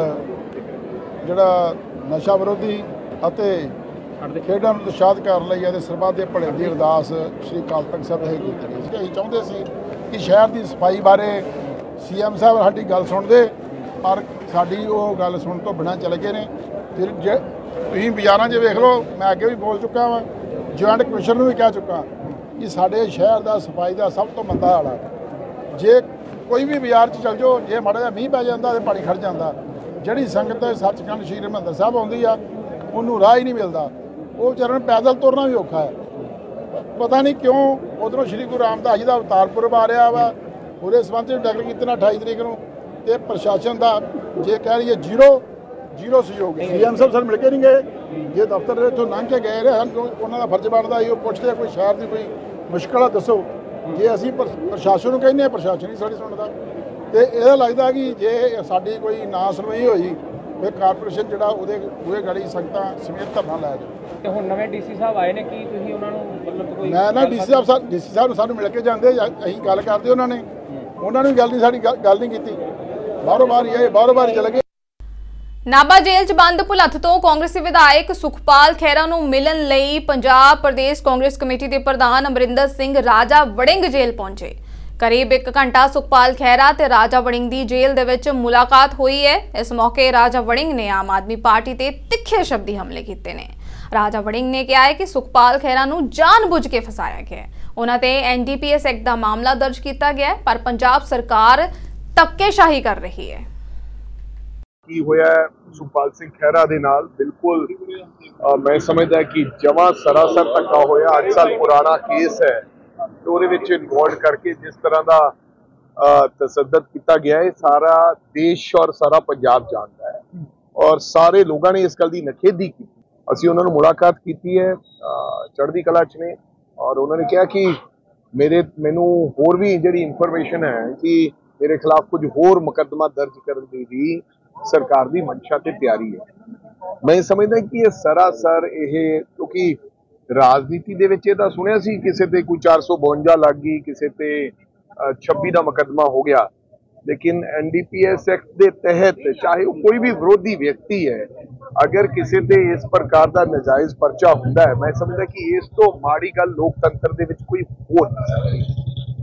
ਜਿਹੜਾ ਨਸ਼ਾ ਵਿਰੋਧੀ ਅਤੇ ਖੇਡਾਂ ਨੂੰ ਉਤਸ਼ਾਹਿਤ ਕਰਨ ਲਈ ਅਤੇ ਸਰਬੱਤ ਦੇ ਭਲੇ ਦੀ ਅਰਦਾਸ ਸ਼੍ਰੀ ਅਕਾਲ ਤਖਤ ਸਾਹਿਬ ਵਿਖੇ ਕੀਤੀ ਗਈ ਸੀ। ਅਸੀਂ ਚਾਹੁੰਦੇ ਸੀ ਕਿ ਸ਼ਹਿਰ ਦੀ ਸਫਾਈ ਬਾਰੇ ਸੀਐਮ ਸਾਹਿਬ ਸਾਡੀ ਗੱਲ ਸੁਣਦੇ, ਪਰ ਸਾਡੀ ਉਹ ਗੱਲ ਸੁਣਨ ਤੋਂ ਬਿਨਾਂ ਚਲੇ ਗਏ ਨੇ। ਫਿਰ ਜੇ ਤੁਸੀਂ ਬਾਜ਼ਾਰਾਂ 'ਚ ਵੇਖ ਲਓ, ਮੈਂ ਅੱਗੇ ਵੀ ਬੋਲ ਚੁੱਕਾ ਵਾਂ, ਜੁਆਇੰਟ ਕਮਿਸ਼ਨਰ ਨੂੰ ਵੀ ਕਹਿ ਚੁੱਕਾ ਕਿ ਸਾਡੇ ਸ਼ਹਿਰ ਦਾ ਸਫਾਈ ਦਾ ਸਭ ਤੋਂ ਮੰਦਾ ਹਾਲ ਹੈ। ਜੇ ਕੋਈ ਵੀ ਬਾਜ਼ਾਰ 'ਚ ਚੱਲ ਜਾਓ, ਜੇ ਮਾੜਾ ਜਿਹਾ ਮੀਂਹ ਪੈ ਜਾਂਦਾ ਤਾਂ ਪਾਣੀ ਖੜ ਜਾਂਦਾ। ਜਿਹੜੀ ਸੰਗਤ ਸੱਚਖੰਡ ਸ਼੍ਰੀ ਹਰਿਮੰਦਰ ਸਾਹਿਬ ਆਉਂਦੀ ਆ, ਉਹਨੂੰ ਰਾਹ ਹੀ ਨਹੀਂ ਮਿਲਦਾ। ਉਹ ਵਿਚਾਰਿਆਂ ਨੂੰ ਪੈਦਲ ਤੁਰਨਾ ਵੀ ਔਖਾ ਹੈ। ਪਤਾ ਨਹੀਂ ਕਿਉਂ ਉਧਰੋਂ ਸ਼੍ਰੀ ਗੁਰੂ ਰਾਮਦਾਸ ਜੀ ਦਾ ਅਵਤਾਰ ਪੁਰਬ ਆ ਰਿਹਾ ਵਾ, ਉਹਦੇ ਸੰਬੰਧ ਵਿੱਚ ਡਾਕਟਰ ਕੀਤੇ ਨਾ ਅਠਾਈ ਤਰੀਕ ਨੂੰ, ਤੇ ਪ੍ਰਸ਼ਾਸਨ ਦਾ ਜੇ ਕਹਿ ਲਈਏ ਜ਼ੀਰੋ ਜ਼ੀਰੋ ਸਹਿਯੋਗ। ਸੀਐਮ ਸਾਹਿਬ ਸਰ ਮਿਲ ਕੇ ਨਹੀਂ ਗਏ। ਜੇ ਦਫ਼ਤਰ ਦੇ ਇੱਥੋਂ ਲੰਘ ਕੇ ਗਏ ਰਹੇ ਹਨ, ਉਹਨਾਂ ਦਾ ਫਰਜ਼ ਬਣਦਾ ਸੀ ਉਹ ਪੁੱਛਦੇ ਕੋਈ ਸ਼ਹਿਰ ਦੀ ਕੋਈ ਮੁਸ਼ਕਲ ਆ ਦੱਸੋ। ਜੇ ਅਸੀਂ ਪ੍ਰਸ਼ਾਸਨ ਨੂੰ ਕਹਿੰਦੇ ਹਾਂ, ਪ੍ਰਸ਼ਾਸਨ ਹੀ ਸਾਡੀ ਸੁਣਦਾ। ਤੇ ਇਹਦਾ ਲੱਗਦਾ ਕਿ ਜੇ ਸਾਡੀ ਕੋਈ ਨਾ ਸੁਣਵਾਈ ਹੋਈ ਫਿਰ ਕਾਰਪੋਰੇਸ਼ਨ ਜਿਹੜਾ ਉਹਦੇ ਉਹਦੇ ਗਾੜੀ ਸੰਗਤਾਂ ਸਮੇਤ ਧਰਨਾ ਲੈ ਜਾਓ। ਤੇ ਹੁਣ ਨਵੇਂ ਡੀਸੀ ਸਾਹਿਬ ਆਏ ਨੇ, ਕੀ ਤੁਸੀਂ ਉਹਨਾਂ ਨੂੰ ਮਤਲਬ ਕੋਈ ਮੈਂ ਨਾ ਡੀਸੀ ਸਾਹਿਬ ਡੀਸੀ ਸਾਹਿਬ ਨੂੰ ਸਾਨੂੰ ਮਿਲ ਕੇ ਜਾਂਦੇ, ਅਸੀਂ ਗੱਲ ਕਰਦੇ, ਉਹਨਾਂ ਨੇ ਉਹਨਾਂ ਨੂੰ ਗੱਲ ਨਹੀਂ ਸਾਡੀ ਗੱਲ ਨਹੀਂ ਕੀਤੀ। ਬਾਹਰੋਂ ਬਾਹਰ ਹੀ ਆਏ, ਬਾਹਰੋਂ ਬਾਹਰ ਹੀ ਚਲੇ ਗਏ। ਨਾਭਾ ਜੇਲ੍ਹ 'ਚ ਬੰਦ ਭੁਲੱਥ ਤੋਂ ਕਾਂਗਰਸੀ ਵਿਧਾਇਕ ਸੁਖਪਾਲ ਖਹਿਰਾ ਨੂੰ ਮਿਲਣ ਲਈ ਪੰਜਾਬ ਪ੍ਰਦੇਸ਼ ਕਾਂਗਰਸ ਕਮੇਟੀ ਦੇ ਪ੍ਰਧਾਨ ਅਮਰਿੰਦਰ ਸਿੰਘ ਰਾਜਾ ਵੜਿੰਗ ਜੇਲ੍ਹ ਪਹੁੰਚੇ। ਕਰੀਬ ਇੱਕ ਘੰਟਾ ਸੁਖਪਾਲ ਖਹਿਰਾ ਤੇ ਰਾਜਾ ਵੜਿੰਗ ਦੀ ਜੇਲ੍ਹ ਦੇ ਵਿੱਚ ਮੁਲਾਕਾਤ ਹੋਈ ਹੈ। ਇਸ ਮੌਕੇ ਰਾਜਾ ਵੜਿੰਗ ਨੇ ਆਮ ਆਦਮੀ ਪਾਰਟੀ ਤੇ ਤਿੱਖੇ ਸ਼ਬਦੀ ਹਮਲੇ ਕੀਤੇ ਨੇ। ਰਾਜਾ ਵੜਿੰਗ ਨੇ ਕਿਹਾ ਹੈ ਕਿ ਸੁਖਪਾਲ ਖਹਿਰਾ ਨੂੰ ਜਾਣਬੁੱਝ ਕੇ ਫਸਾਇਆ ਗਿਆ ਹੈ। ਉਹਨਾਂ ਤੇ N D P S act ਦਾ ਮਾਮਲਾ ਦਰਜ ਕੀਤਾ ਗਿਆ, ਪਰ ਪੰਜਾਬ ਸਰਕਾਰ ਧੱਕੇਸ਼ਾਹੀ ਕਰ ਰਹੀ ਹੈ। ਕੀ ਹੋਇਆ ਸੁਖਪਾਲ ਸਿੰਘ ਖਹਿਰਾ ਦੇ ਨਾਲ, ਬਿਲਕੁਲ ਮੈਂ ਸਮਝਦਾ ਕਿ ਜਮਾਂ ਸਰਾਸਰ ਧੱਕਾ ਹੋਇਆ। ਅੱਠ ਸਾਲ ਪੁਰਾਣਾ ਕੇਸ ਹੈ ਤੇ ਉਹਦੇ ਵਿੱਚ ਇਨਵੋਲਵ ਕਰਕੇ ਜਿਸ ਤਰ੍ਹਾਂ ਦਾ ਤਸੱਦਦ ਕੀਤਾ ਗਿਆ ਹੈ, ਸਾਰਾ ਦੇਸ਼ ਔਰ ਸਾਰਾ ਪੰਜਾਬ ਜਾਣਦਾ ਹੈ ਔਰ ਸਾਰੇ ਲੋਕਾਂ ਨੇ ਇਸ ਗੱਲ ਦੀ ਨਿਖੇਧੀ ਕੀਤੀ। ਅਸੀਂ ਉਹਨਾਂ ਨੂੰ ਮੁਲਾਕਾਤ ਕੀਤੀ ਹੈ ਚੜ੍ਹਦੀ ਕਲਾ 'ਚ ਨੇ, ਔਰ ਉਹਨਾਂ ਨੇ ਕਿਹਾ ਕਿ ਮੇਰੇ ਮੈਨੂੰ ਹੋਰ ਵੀ ਜਿਹੜੀ ਇਨਫੋਰਮੇਸ਼ਨ ਹੈ ਕਿ ਮੇਰੇ ਖਿਲਾਫ ਕੁਝ ਹੋਰ ਮੁਕੱਦਮਾ ਦਰਜ ਕਰਨ ਦੀ ਵੀ ਸਰਕਾਰ ਦੀ ਮਨਸ਼ਾ ਤੇ ਤਿਆਰੀ ਹੈ। ਮੈਂ ਸਮਝਦਾ ਕਿ ਇਹ ਸਰਾਸਰ ਇਹ, ਕਿਉਂਕਿ ਰਾਜਨੀਤੀ ਦੇ ਵਿੱਚ ਇਹ ਤਾਂ ਸੁਣਿਆ ਸੀ ਕਿਸੇ ਤੇ ਕੋਈ ਚਾਰ ਸੌ ਬਵੰਜਾ ਲੱਗ ਗਈ, ਕਿਸੇ ਤੇ ਛੱਬੀ ਦਾ ਮੁਕੱਦਮਾ ਹੋ ਗਿਆ, ਲੇਕਿਨ N D P S act ਦੇ ਤਹਿਤ ਚਾਹੇ ਉਹ ਕੋਈ ਵੀ ਵਿਰੋਧੀ ਵਿਅਕਤੀ ਹੈ, ਅਗਰ ਕਿਸੇ ਤੇ ਇਸ ਪ੍ਰਕਾਰ ਦਾ ਨਜਾਇਜ਼ ਪਰਚਾ ਹੁੰਦਾ ਹੈ, ਮੈਂ ਸਮਝਦਾ ਕਿ ਇਸ ਤੋਂ ਮਾੜੀ ਗੱਲ ਲੋਕਤੰਤਰ ਦੇ ਵਿੱਚ ਕੋਈ ਹੋ ਨਹੀਂ ਸਕਦੀ।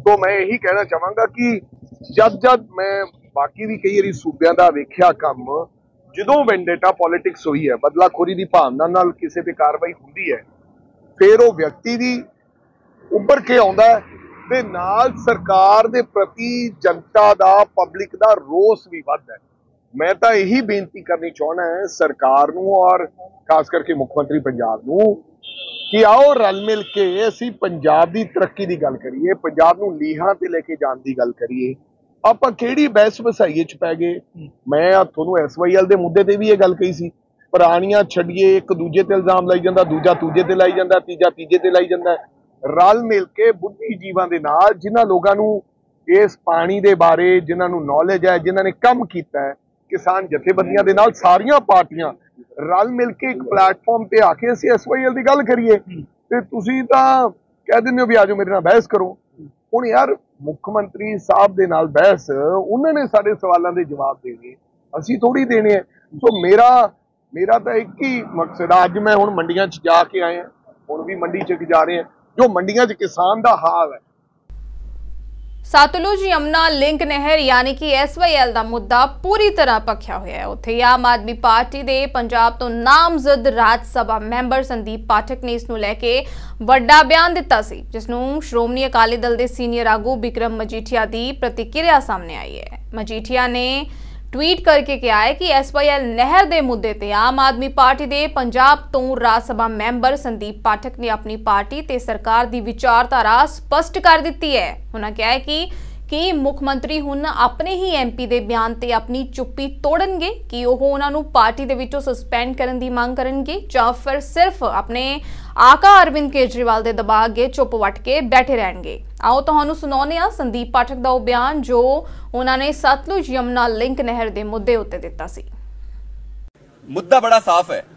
तो मैं यही कहना चाहांगा कि जद जद मैं बाकी भी कई वारी सूबियां दा वेख्या काम, ਜਦੋਂ ਵੈਂਡੇਟਾ ਪੋਲਿਟਿਕਸ ਹੋਈ ਹੈ, ਬਦਲਾਖੋਰੀ ਦੀ ਭਾਵਨਾ ਨਾਲ ਕਿਸੇ ਤੇ ਕਾਰਵਾਈ ਹੁੰਦੀ ਹੈ, ਫਿਰ ਉਹ ਵਿਅਕਤੀ ਵੀ ਉੱਭਰ ਕੇ ਆਉਂਦਾ ਹੈ ਤੇ ਨਾਲ ਸਰਕਾਰ ਦੇ ਪ੍ਰਤੀ ਜਨਤਾ ਦਾ, ਪਬਲਿਕ ਦਾ ਰੋਸ ਵੀ ਵੱਧਦਾ ਹੈ। ਮੈਂ ਤਾਂ ਇਹੀ ਬੇਨਤੀ ਕਰਨੀ ਚਾਹੁੰਦਾ ਹੈ ਸਰਕਾਰ ਨੂੰ ਔਰ ਖਾਸ ਕਰਕੇ ਮੁੱਖ ਮੰਤਰੀ ਪੰਜਾਬ ਨੂੰ ਕਿ ਆਓ ਰਲ ਮਿਲ ਕੇ ਅਸੀਂ ਪੰਜਾਬ ਦੀ ਤਰੱਕੀ ਦੀ ਗੱਲ ਕਰੀਏ, ਪੰਜਾਬ ਨੂੰ ਲੀਹਾਂ ਤੇ ਲੈ ਕੇ ਜਾਣ ਦੀ ਗੱਲ ਕਰੀਏ। ਆਪਾਂ ਕਿਹੜੀ ਬਹਿਸ ਵਸਾਈਏ ਚ ਪੈ ਗਏ। ਮੈਂ ਤੁਹਾਨੂੰ ਐਸ ਵਾਈ ਐਲ ਦੇ ਮੁੱਦੇ ਤੇ ਵੀ ਇਹ ਗੱਲ ਕਹੀ ਸੀ, ਪੁਰਾਣੀਆਂ ਛੱਡੀਏ, ਇੱਕ ਦੂਜੇ ਤੇ ਇਲਜ਼ਾਮ ਲਾਈ ਜਾਂਦਾ, ਦੂਜਾ ਤੂਜੇ ਤੇ ਲਾਈ ਜਾਂਦਾ, ਤੀਜਾ ਤੀਜੇ ਤੇ ਲਾਈ ਜਾਂਦਾ। ਰਲ ਮਿਲ ਕੇ ਬੁੱਧੀਜੀਵਾਂ ਦੇ ਨਾਲ, ਜਿਨ੍ਹਾਂ ਲੋਕਾਂ ਨੂੰ ਇਸ ਪਾਣੀ ਦੇ ਬਾਰੇ, ਜਿਨ੍ਹਾਂ ਨੂੰ ਨੌਲੇਜ ਹੈ, ਜਿਨ੍ਹਾਂ ਨੇ ਕੰਮ ਕੀਤਾ ਹੈ, ਕਿਸਾਨ ਜਥੇਬੰਦੀਆਂ ਦੇ ਨਾਲ ਸਾਰੀਆਂ ਪਾਰਟੀਆਂ ਰਲ ਮਿਲ ਕੇ ਇੱਕ ਪਲੇਟਫਾਰਮ ਤੇ ਆ ਕੇ ਅਸੀਂ ਐਸ ਵਾਈ ਐਲ ਦੀ ਗੱਲ ਕਰੀਏ। ਤੇ ਤੁਸੀਂ ਤਾਂ ਕਹਿ ਦਿੰਦੇ ਹੋ ਵੀ ਆਜੋ ਮੇਰੇ ਨਾਲ ਬਹਿਸ ਕਰੋ। ਹੁਣ ਯਾਰ ਮੁੱਖ ਮੰਤਰੀ ਸਾਹਿਬ ਦੇ ਨਾਲ ਬਹਿਸ, ਉਹਨਾਂ ਨੇ ਸਾਡੇ ਸਵਾਲਾਂ ਦੇ ਜਵਾਬ ਦੇਣੇ, ਅਸੀਂ ਥੋੜੀ ਦੇਣੇ ਹੈ। ਸੋ ਮੇਰਾ ਮੇਰਾ ਤਾਂ ਇੱਕ ਹੀ ਮਕਸਦ ਆ। ਅੱਜ ਮੈਂ ਹੁਣ ਮੰਡੀਆਂ 'ਚ ਜਾ ਕੇ ਆਏ ਹਾਂ, ਹੁਣ ਵੀ ਮੰਡੀ 'ਚ ਜਾ ਰਹੇ ਹਾਂ, ਜੋ ਮੰਡੀਆਂ 'ਚ ਕਿਸਾਨ ਦਾ ਹਾਲ ਹੈ। सतलुज यमुना लिंक नहर यानी कि एस वाई एल का मुद्दा पूरी तरह पक्या हुआ है। उत्थे आम आदमी पार्टी के पंजाब तो नामजद राज सभा मैंबर संदीप पाठक ने इसनूं लैके वड्डा बयान दिता सी, जिसनूं श्रोमणी अकाली दल के सीनियर आगू बिक्रम मजीठिया की प्रतिक्रिया सामने आई है। मजीठिया ने ट्वीट करके कहा है कि एस वाई एल नहर के मुद्दे ते आम आदमी पार्टी के पंजाब तो राज सभा मैंबर संदीप पाठक ने अपनी पार्टी ते सरकार की विचारधारा स्पष्ट कर दी है। उन्होंने कहा है कि कि मुख मंत्री हुण अपने ही एम पी के बयान ते अपनी चुप्पी तोड़नगे कि ओह उन्हां नूं पार्टी दे विचों सस्पेंड करन दी मांग करनगे जां फिर सिर्फ अपने आका अरविंद केजरीवाल के दबाव अगे चुप वट के बैठे रहणगे। आओ तुहानूं सुणाउने आ संदीप पाठक का वह बयान जो उन्होंने सतलुज यमुना लिंक नहर के मुद्दे उत्ते दिता सी। मुद्दा बड़ा साफ है,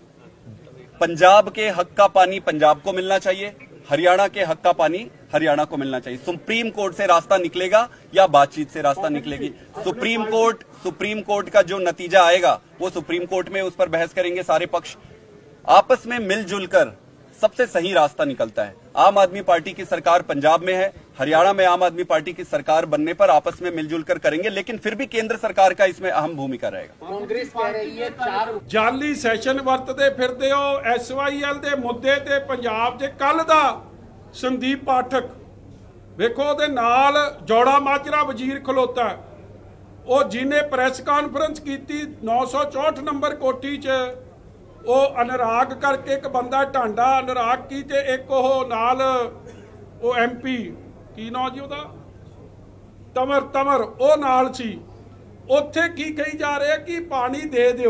पंजाब के हक का पानी पंजाब को मिलना चाहिए, हरियाणा के हक का पानी हरियाणा को मिलना चाहिए। सुप्रीम कोर्ट से रास्ता निकलेगा या बातचीत से रास्ता निकलेगी। सुप्रीम कोर्ट सुप्रीम कोर्ट का जो नतीजा आएगा वो सुप्रीम कोर्ट में उस पर बहस करेंगे सारे पक्ष। आपस में मिलजुल कर सबसे सही रास्ता निकलता है। आम आदमी पार्टी की सरकार पंजाब में है, हरियाणा में आम आदमी पार्टी की सरकार बनने पर आपस में मिलजुल कर करेंगे, लेकिन फिर भी केंद्र सरकार का इसमें अहम भूमिका रहेगा। कांग्रेस कह रही है चार जाली सैशन वरतदे फिरदे हो एस वाई एल दे मुद्दे ते पंजाब दे कल दा संदीप पाठक वेखो ਉਹਦੇ ਨਾਲ ਜੋੜਾ ਮਾਜਰਾ ਵਜ਼ੀਰ ਖਲੋਤਾ, ਉਹ ਜਿਹਨੇ ਪ੍ਰੈਸ ਕਾਨਫਰੰਸ ਕੀਤੀ नौ सौ चौंठ ਨੰਬਰ ਕੋਠੀ 'ਚ, ਉਹ ਅਨੁਰਾਗ ਕਰਕੇ ਇੱਕ ਬੰਦਾ ਢਾਂਡਾ ਅਨੁਰਾਗ ਕੀ ਤੇ ਇੱਕ ਉਹ ਨਾਲ ਉਹ ਐਮ ਪੀ ਕੀ ਨਾਂ ਜੀ ਉਹਦਾ ਤਮਰ ਤਮਰ ਉਹ ਨਾਲ ਸੀ। ਉੱਥੇ ਕੀ ਕਹੀ ਜਾ ਰਿਹਾ ਕਿ ਪਾਣੀ ਦੇ ਦਿਓ,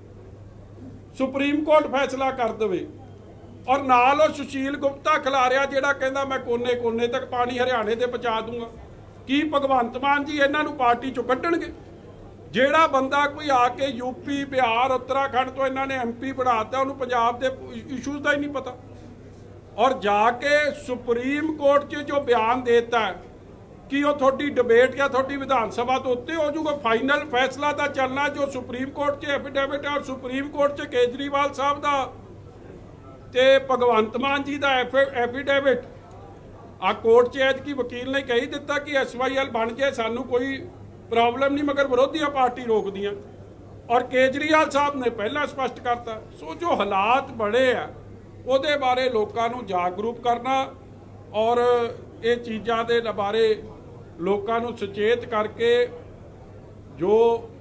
ਸੁਪਰੀਮ ਕੋਰਟ ਫੈਸਲਾ ਕਰ ਦੇਵੇ, और नाल सुशील गुप्ता खिला रहा जिहड़ा कहंदा मैं कोने कोने तक पानी हरियाणे ते पहुंचा दूंगा। की भगवंत मान जी इन्हां नूं पार्टी चों कड्ढणगे? जिहड़ा बंदा कोई आके यूपी बिहार उत्तराखंड तो इन्हां ने एम पी बनाता, उन्होंने पंजाब के इशूज़ का ही नहीं पता, और जाके सुप्रीम कोर्ट च जो बयान देता है कि वो थोड़ी डिबेट या थोड़ी विधान सभा तो उत्ते हो जूगा। फाइनल फैसला तो चलना जो सुप्रीम कोर्ट च एफिडेविट है, और सुप्रीम कोर्ट च केजरीवाल साहब का ते भगवंत मान जी का एफिडेविट आ कोर्ट च ऐतकी वकील ने कही दिता कि एस वाई एल बन जाए, सानू कोई प्रॉब्लम नहीं, मगर विरोधी पार्टी रोक दियाँ। और केजरीवाल साहब ने पहला स्पष्ट करता। सो जो हालात बड़े आ उहदे बारे लोगों को जागरूक करना और ये चीज़ों के बारे लोगों को सचेत करके जो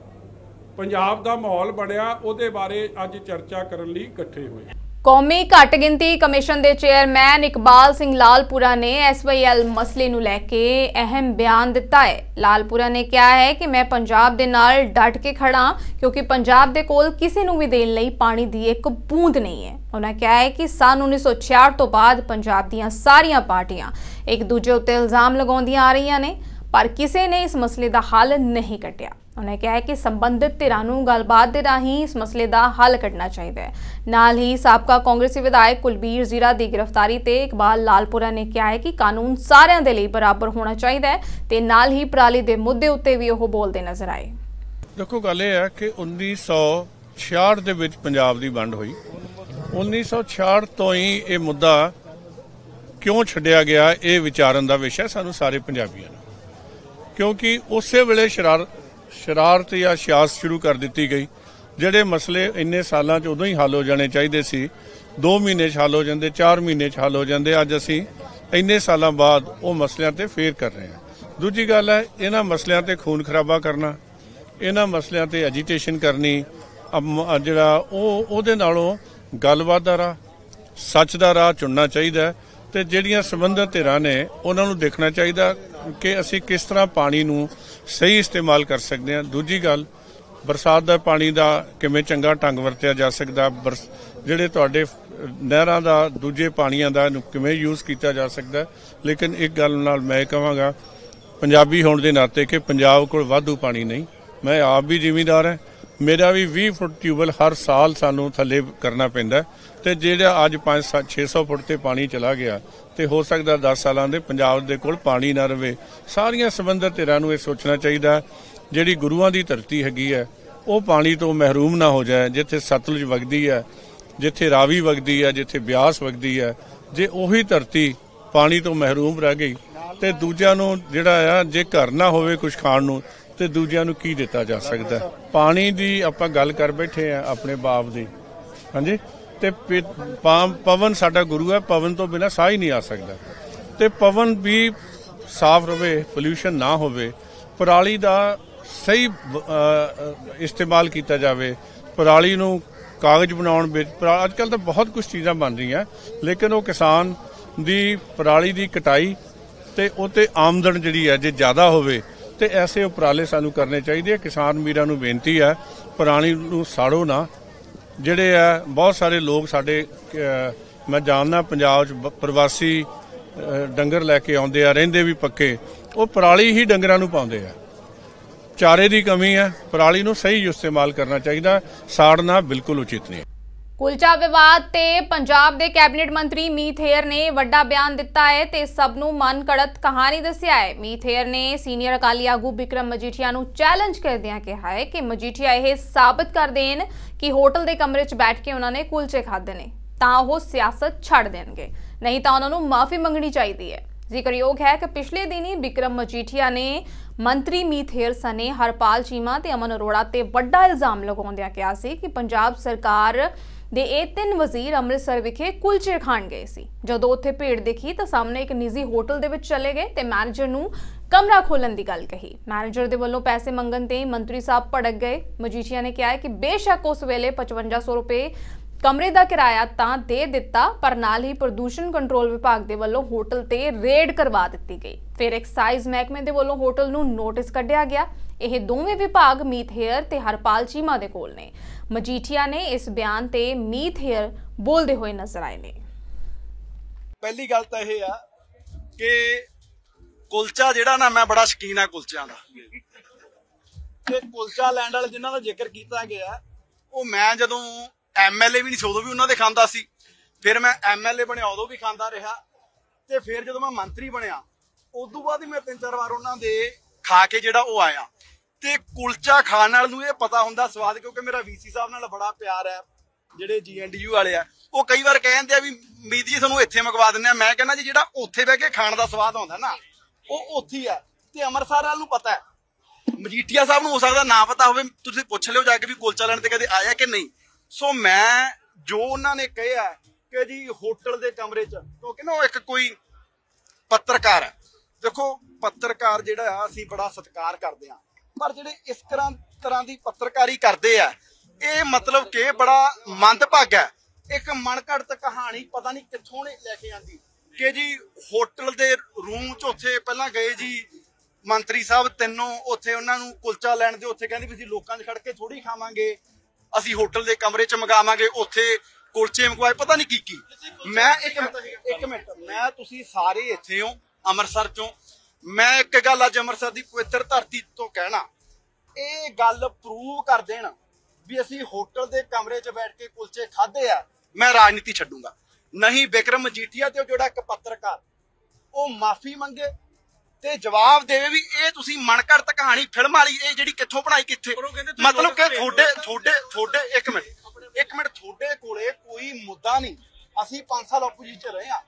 पंजाब का माहौल बनया उहदे बारे अज चर्चा करने लई इकट्ठे हुए। कौमी घट गिनती कमिशन के चेयरमैन इकबाल सिंह लालपुरा ने एस वाई एल मसले नूं लैके अहम बयान दिता है। लालपुरा ने कहा है कि मैं पंजाब दे नाल डट के खड़ा क्योंकि पंजाब दे कोल किसी नूं भी देण लई पानी दी एक बूंद नहीं है। उन्होंने कहा है कि सन उन्नीस सौ छियाठ तो बाद पंजाब दीयां सारियां पार्टियां एक दूजे उत्ते इल्जाम लगाउंदियां आ रहीआं ने, पर किसी ने इस मसले का हल नहीं कढ़िया। उन्होंने कहा है कि संबंधित धिरां नूं गलबात दे राहीं इस मसले का हल कढ़ना चाहिए है। नाल ही साबका कांग्रेसी विधायक कुलबीर जीरा की गिरफ्तारी ते इकबाल लालपुरा ने कहा है कि कानून सारिਆਂ ਦੇ ਲਈ बराबर होना चाहिए है ते नाल ही पराली के मुद्दे उत्ते भी ਉਹ बोलते नजर आए। देखो गल यह है कि उन्नीस सौ छियाठ के पंजाब की वंड हुई, उन्नीस सौ छियाठ तो ही ये मुद्दा क्यों छड्डिया गया ये विचारन का विषय सानू सारे पंजाबियों नूं, क्योंकि उस वेले शरार शरारत या सियासत शुरू कर दी गई। ਜਿਹੜੇ मसले इन्ने सालों च उदों ही हल हो जाने चाहिए सी, दो महीने च हल हो जाते, चार महीने च हल हो जाते, अज असी इन्ने सालों बाद वो मसलियां ते फेर कर रहे हैं। दूजी गल है, इन्हां मसलियां ते खून खराबा करना, इन्हां मसलियां ते एजीटेशन करनी, जिहड़ा उहदे नालों गलबात दा राह, सच दा राह चुनना चाहिए। तो जिहड़ियां संबंधित धिरां ने उन्हां नूं देखना चाहिए कि असी किस तरह पानी नूं सही इस्तेमाल कर सकते हैं। दूजी गल, बरसात का पानी का किवें चंगा ढंग वरतिया जा सकता, बरस जिहड़े तुहाडे नहरां दा दूजे पानियां दा किवें यूज़ किया जा सकता। लेकिन एक गल नाल मैं कहांगा पंजाबी होने के नाते कि पंजाब कोल वाधू पानी नहीं। मैं आप भी जिमीदार है, मेरा भी बीस फुट ट्यूबल हर साल सानू थले करना पैंदा, ते जिहड़ा अज पाँच सौ छे सौ फुट ते पानी चला गया तो हो सकता दस सालों के पंजाब दे कोल पानी ना रहे। सारियां संबंधित धिरां नूं इह सोचना चाहिए जिहड़ी गुरुआं दी धरती हैगी है वो पानी तो महरूम ना हो जाए। जिथे सतलुज वगदी है, जिथे रावी वगदी है, जिथे ब्यास वगदी है, जे उही धरती पानी तो महरूम रह गई तो दूजिआं नूं जिहड़ा आ जे घर ना होवे कुछ खाण नूं ते दूजिआं नूं की दिता जा सकदा। पानी दी आपां गल कर बैठे हैं अपने बाप दी, हाँ जी, ते पवन साडा गुरु है, पवन तो बिना साह ही नहीं आ सकता। ते पवन भी साफ रहे, पोल्यूशन ना होवे, पराली दा सही इस्तेमाल किया जाए, पराली नूं कागज बनाउण विच अजकल तो बहुत कुछ चीज़ां बन रही हैं, लेकिन वो किसान दी पराली दी कटाई ते उते आमदन जिहड़ी है जे ज़्यादा होवे ते ऐसे उपराले सानू करने चाहिए। किसान वीरां नूं बेनती है पराली नूं साड़ो ना। जिहड़े है बहुत सारे लोग साडे मैं जानना पंजाब च प्रवासी डंगर लैके आउंदे आ, रहिंदे भी पक्के, वो पराली ही डंगरां नूं पाउंदे आ। चारे की कमी है, पराली नूं सही इस्तेमाल करना चाहिए, साड़ना बिल्कुल उचित नहीं। कुलचा विवाद ते पंजाब दे कैबिनेट मंत्री मीत हेयर ने वड्डा बयान दिता है ते सब नूं मन घड़त कहानी दस्सिया है। मीत हेयर ने सीनियर अकाली आगू बिक्रम मजीठिया नूं चैलेंज करदिआं कहा है कि मजीठिया यह साबित कर देन कि होटल के कमरे च बैठ के उन्होंने कुलचे खाधे ने तां ओह सियासत छड़ देणगे, नहीं तां उन्हां नूं माफी मंगनी चाहिए है। जिक्रयोग है कि पिछले दिन ही बिक्रम मजीठिया ने मंत्री मीत हेयर सने हरपाल चीमा ते अमन अरोड़ा ते वड्डा इल्जाम लगाउंदिआं कहा सी कि पंजाब सरकार दे ਇਹ ਤਿੰਨ वजीर अमृतसर विखे कुलचे खाण गए सी। जदों उत्थे भीड़ दिखी तो सामने एक निजी होटल दे विच चले गए ते मैनेजर नूं कमरा खोलण दी गल कही। मैनेजर दे वल्लों पैसे मंगण ते मंत्री साहब भड़क गए। मजीठिया ने कहा है कि बेशक उस वेले पचवंजा सौ रुपए कमरे का किराया तां दे दिता, पर नाल ही प्रदूषण कंट्रोल विभाग दे वल्लों होटल ते रेड करवा दित्ती गई। फिर एक्साइज महकमे दे वल्लों होटल नूं नोटिस कढिया गया। यह दोवें विभाग मीत हेयर ते हरपाल चीमा दे कोल ने। मजीठिया ने इस बयान ते मीत हेयर बोलते हुए नजर आए ने। पहली गल तो यह है कि कुलचा जिहड़ा ना, मैं बड़ा शकीन है कुलचियां दा, ते कुलचा लैंड वाले जिन्हां दा जिक्र किया गया वो मैं जदों एम एल ए भी नहीं सी उदों भी उन्होंने खांदा सी, फिर मैं एम एल ए बनया उदों भी खांदा रहा, ते फिर जदों मैं मंत्री बनया उदों बाद ही मैं तीन चार बार उन्होंने खा के जिहड़ा वो आया। ते कुलचा खाण नाल नूं ये पता हुंदा स्वाद, क्योंकि मेरा वी सी साहब नाल बड़ा प्यार है, जिहड़े जी एन डी यू वाले आ वो कई बार कह दिंदे आ भी मीत जी तुहानूं इत्थे मंगवा दिंदे आ। मैं कहना जी जिहड़ा उत्थे बह के खाण दा स्वाद आउंदा ना वो उत्थे ही है। ते अमृतसर वाल नूं पता है, मजीठिया साहब नूं हो सकदा ना पता होवे, तुसीं पुछ लिओ जाके भी कुलचा लैण ते कदे आया कि नहीं। सो मैं जो उन्होंने कहा कि जी होटल के कमरे च, क्योंकि ना एक कोई पत्रकार है, देखो पत्रकार जिहड़ा असीं बड़ा सत्कार करते हैं, पर जिहड़े इस तरह तरह की पत्रकारी करते हैं ये मतलब कि बड़ा मंदभागा है। एक मनघड़त कहानी पता नहीं कित्थों ने लैके आंदी कि जी होटल के रूम च उत्थे पहलां गए जी मंत्री साहब तीनों, उत्थे उन्हां नूं कुलचा लैण दे, उत्थे कहंदे भी असीं लोकां 'च खड़ के थोड़ी खावांगे, असीं होटल के कमरे च मंगावांगे, उत्थे कुलचे मंगवाए, पता नहीं की की। मैं एक एक मिनट मैं तुसीं सारे इत्थे हो अमृतसर चों, मैं एक गल अज अमृतसर की पवित्र धरती तो कहना, ये गल प्रूव कर देण भी असीं होटल के कमरे च बैठ के कुलचे खाधे आ, मैं राजनीति छड्डूंगा। नहीं बिक्रम मजीठिया ते जोड़ा एक पत्रकार वो माफी मंगे ते जवाब देवे भी ये तुसीं मनघड़त कहानी फिल्म वाली ये जिहड़ी कित्थों बनाई कित्थे, मतलब कि थोड़े थोड़े थोड़े एक मिनट एक मिनट थोड़े कोले कोई मुद्दा नहीं। असीं पांच साल अपोजिशन रहे हैं,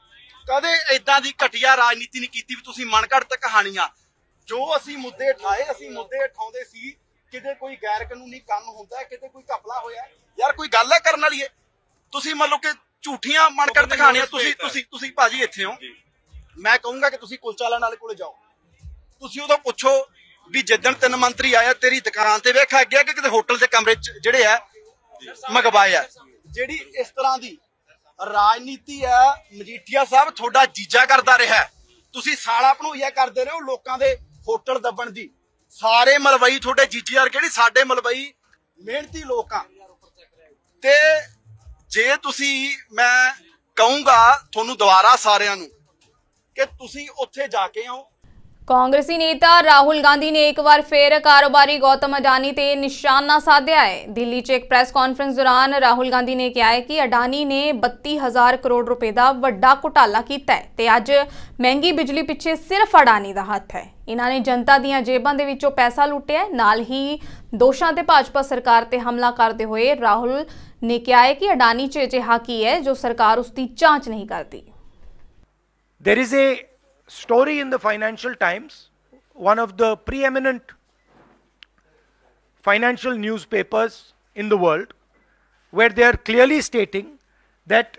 ਕਦੇ ਇਦਾਂ ਦੀ ਘਟੀਆ ਰਾਜਨੀਤੀ ਨਹੀਂ ਕੀਤੀ ਵੀ ਤੁਸੀਂ ਮਨਘੜਤ ਕਹਾਣੀਆਂ ਜੋ ਅਸੀਂ ਮੁੱਦੇ ਉਠਾਏ ਅਸੀਂ ਮੁੱਦੇ ਉਠਾਉਂਦੇ ਸੀ ਕਿਤੇ ਕੋਈ ਗੈਰ ਕਾਨੂੰਨੀ ਕੰਮ ਹੁੰਦਾ ਕਿਤੇ ਕੋਈ ਘਪਲਾ ਹੋਇਆ ਯਾਰ ਕੋਈ ਗੱਲ ਹੈ ਕਰਨ ਵਾਲੀ ਹੈ ਤੁਸੀਂ ਮੰਨ ਲਓ ਕਿ ਝੂਠੀਆਂ ਮਨਘੜਤ ਕਹਾਣੀਆਂ ਤੁਸੀਂ ਤੁਸੀਂ ਤੁਸੀਂ ਭਾਜੀ ਇੱਥੇ ਹੋ ਮੈਂ ਕਹੂੰਗਾ ਕਿ ਤੁਸੀਂ ਕੁਲਚਾ ਲੈਣ ਵਾਲੇ ਕੋਲੇ ਜਾਓ ਤੁਸੀਂ ਉਦੋਂ ਪੁੱਛੋ ਵੀ ਜਿੱਦਣ ਤਿੰਨ ਮੰਤਰੀ ਆਇਆ ਤੇਰੀ ਦੁਕਾਨ ਤੇ ਵੇਖਿਆ ਗਿਆ ਕਿ ਕਿਤੇ ਹੋਟਲ ਦੇ ਕਮਰੇ ਚ ਜਿਹੜੇ ਆ ਮੰਗਵਾਏ ਆ ਜਿਹੜੀ ਇਸ ਤਰ੍ਹਾਂ ਦੀ ਰਾਜਨੀਤੀ ਹੈ ਮਜੀਠੀਆ ਸਾਹਿਬ ਤੁਹਾਡਾ ਜੀਜਾ ਕਰਦਾ ਰਿਹਾ ਤੁਸੀਂ ਸਾਲਾ ਭਣੋਈਆ ਕਰਦੇ ਰਹੇ ਹੋ ਲੋਕਾਂ ਦੇ ਹੋਟਲ ਦੱਬਣ ਦੀ ਸਾਰੇ ਮਲਵਈ ਤੁਹਾਡੇ ਜੀਜੇ ਯਾਰ ਕਿਹੜੀ ਸਾਡੇ ਮਲਵਈ ਮਿਹਨਤੀ ਲੋਕ ਆ ਤੇ ਜੇ ਤੁਸੀਂ ਮੈਂ ਕਹੂੰਗਾ ਤੁਹਾਨੂੰ ਦੁਬਾਰਾ ਸਾਰਿਆਂ ਨੂੰ ਕਿ ਤੁਸੀਂ ਉੱਥੇ ਜਾ ਕੇ ਆਓ। कांग्रेसी नेता राहुल गांधी ने एक बार फिर कारोबारी गौतम अडानी ते निशाना साधा है। दिल्ली च एक प्रेस कॉन्फ्रेंस दौरान राहुल गांधी ने कहा है कि अडानी ने बत्ती हजार करोड़ रुपए का वड्डा घोटाला किया है ते अज महंगी बिजली पिछे सिर्फ अडानी का हथ है। इन्होंने जनता दीयां जेबां दे विचों पैसा लुटिया है। नाल ही दोषां ते भाजपा सरकार ते हमला करते हुए राहुल ने कहा है कि अडानी च अजिहा की है जो सरकार उसकी जांच नहीं करती। There is a story in the Financial Times, one of the preeminent financial newspapers in the world, where they are clearly stating that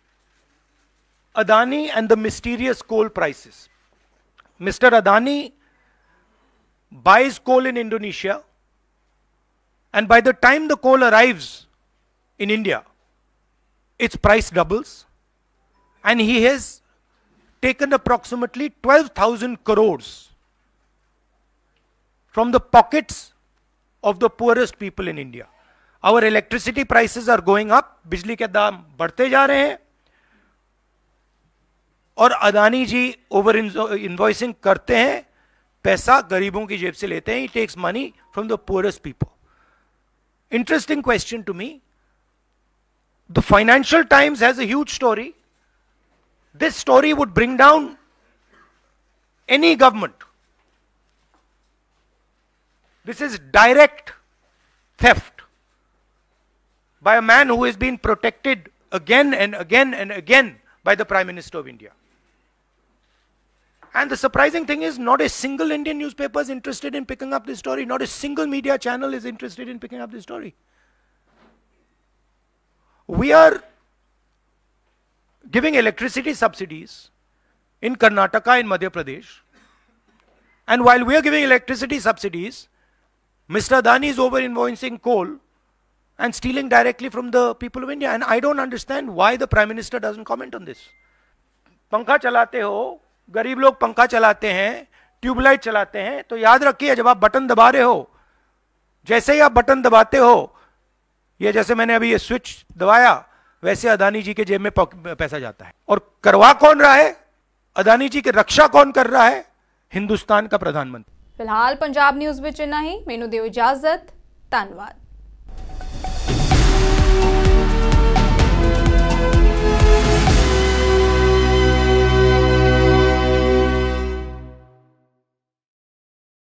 Adani and the mysterious coal prices. Mister Adani buys coal in Indonesia, and by the time the coal arrives in India, its price doubles, and he has taken approximately twelve thousand crores from the pockets of the poorest people in India. Our electricity prices are going up, बिजली के दाम बढ़ते जा रहे हैं और अदानी जी over invoicing करते हैं, पैसा गरीबों की जेब से लेते हैं. He takes money from the poorest people. Interesting question to me. The Financial Times has a huge story. This story would bring down any government. This is direct theft by a man who has been protected again and again and again by the Prime Minister of India. And the surprising thing is, not a single Indian newspaper is interested in picking up this story. Not a single media channel is interested in picking up this story. We are giving electricity subsidies in Karnataka and Madhya Pradesh. And while we are giving electricity subsidies, Mister Adani is over-invoicing coal and stealing directly from the people of India. And I don't understand why the Prime Minister doesn't comment on this. पंखा चलाते हो, गरीब लोग पंखा चलाते हैं, tubelight चलाते हैं, तो याद रखिए जब आप बटन दबा रहे हो, जैसे ही आप बटन दबाते हो, ये जैसे मैंने अभी ये स्विच दबाया, वैसे अदानी जी के जेब में पैसा जाता है. और करवा कौन रहा है? अदानी जी की रक्षा कौन कर रहा है? हिंदुस्तान का प्रधानमंत्री. फिलहाल पंजाब न्यूज़ विच इन्ना ही. मैनू दिओ इजाजत. धन्यवाद.